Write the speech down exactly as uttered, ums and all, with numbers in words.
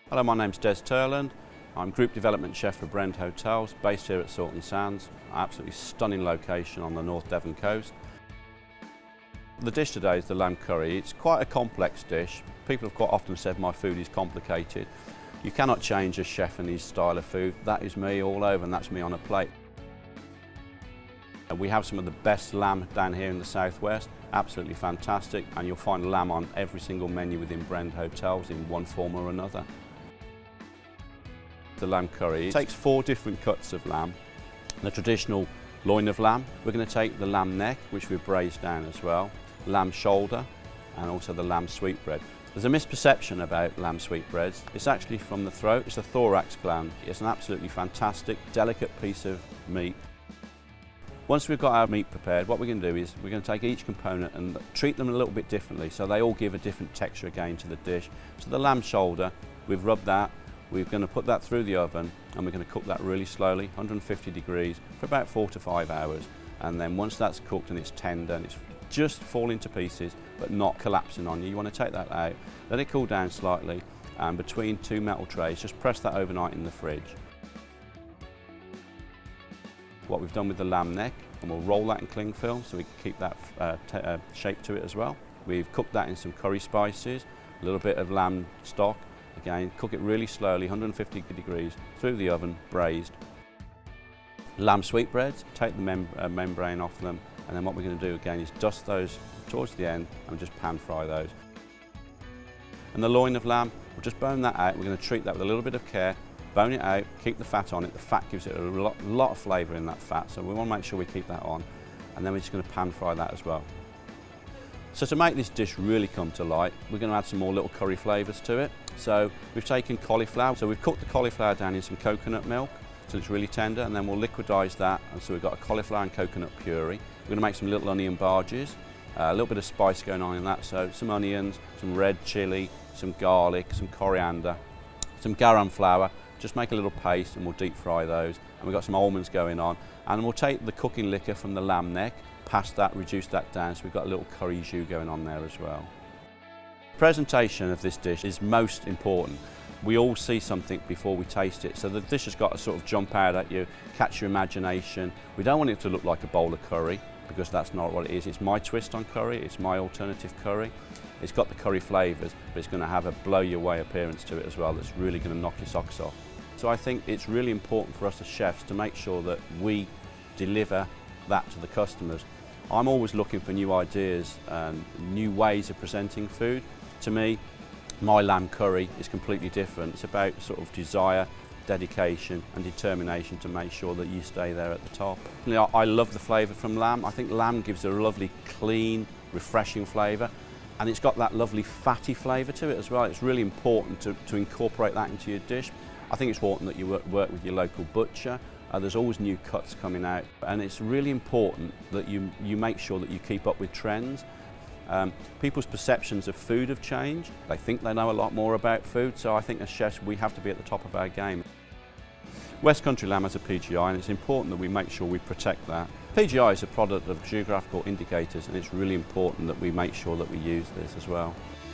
Hello, my name's Dez Turland. I'm Group Development Chef for Brend Hotels, based here at Saunton Sands. Absolutely stunning location on the North Devon coast. The dish today is the lamb curry. It's quite a complex dish. People have quite often said my food is complicated. You cannot change a chef and his style of food. That is me all over, and that's me on a plate. We have some of the best lamb down here in the southwest, absolutely fantastic, and you'll find lamb on every single menu within Brend Hotels in one form or another. The lamb curry takes four different cuts of lamb. The traditional loin of lamb, we're going to take the lamb neck, which we've braised down as well, lamb shoulder, and also the lamb sweetbread. There's a misperception about lamb sweetbreads. It's actually from the throat, it's the thorax gland. It's an absolutely fantastic, delicate piece of meat. Once we've got our meat prepared, what we're going to do is we're going to take each component and treat them a little bit differently, so they all give a different texture again to the dish. So the lamb shoulder, we've rubbed that, we're going to put that through the oven, and we're going to cook that really slowly, one hundred fifty degrees, for about four to five hours. And then once that's cooked and it's tender and it's just falling to pieces but not collapsing on you, you want to take that out, let it cool down slightly, and between two metal trays, just press that overnight in the fridge. What we've done with the lamb neck, and we'll roll that in cling film so we can keep that uh, uh, shape to it as well. We've cooked that in some curry spices, a little bit of lamb stock. Again, cook it really slowly, one hundred fifty degrees, through the oven, braised. Lamb sweetbreads, take the mem uh, membrane off them, and then what we're going to do again is dust those towards the end and just pan fry those. And the loin of lamb, we'll just bone that out. We're going to treat that with a little bit of care. Bone it out, keep the fat on it. The fat gives it a lot, lot of flavour in that fat, so we want to make sure we keep that on. And then we're just going to pan fry that as well. So to make this dish really come to light, we're going to add some more little curry flavours to it. So we've taken cauliflower, so we've cooked the cauliflower down in some coconut milk so it's really tender, and then we'll liquidise that, and so we've got a cauliflower and coconut puree. We're going to make some little onion barges, uh, a little bit of spice going on in that, so some onions, some red chilli, some garlic, some coriander, some garam flour. Just make a little paste and we'll deep fry those, and we've got some almonds going on, and we'll take the cooking liquor from the lamb neck, past that, reduce that down, so we've got a little curry jus going on there as well. Presentation of this dish is most important. We all see something before we taste it, so the dish has got to sort of jump out at you, catch your imagination. We don't want it to look like a bowl of curry, because that's not what it is. It's my twist on curry, it's my alternative curry. It's got the curry flavours, but it's going to have a blow-your-way appearance to it as well that's really going to knock your socks off. So I think it's really important for us as chefs to make sure that we deliver that to the customers. I'm always looking for new ideas and new ways of presenting food. To me, my lamb curry is completely different. It's about sort of desire, dedication and determination to make sure that you stay there at the top. You know, I love the flavour from lamb. I think lamb gives a lovely, clean, refreshing flavour, and it's got that lovely fatty flavour to it as well. It's really important to, to incorporate that into your dish. I think it's important that you work, work with your local butcher. Uh, there's always new cuts coming out, and it's really important that you, you make sure that you keep up with trends. Um, people's perceptions of food have changed. They think they know a lot more about food, so I think as chefs we have to be at the top of our game. West Country lamb has a P G I, and it's important that we make sure we protect that. P G I is a product of geographical indicators, and it's really important that we make sure that we use this as well.